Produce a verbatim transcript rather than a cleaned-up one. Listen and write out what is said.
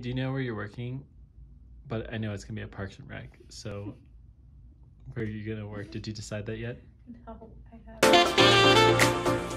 do you know where you're working? But I know it's gonna be a Parks and Rec. So where are you gonna work? Did you decide that yet? No, I haven't.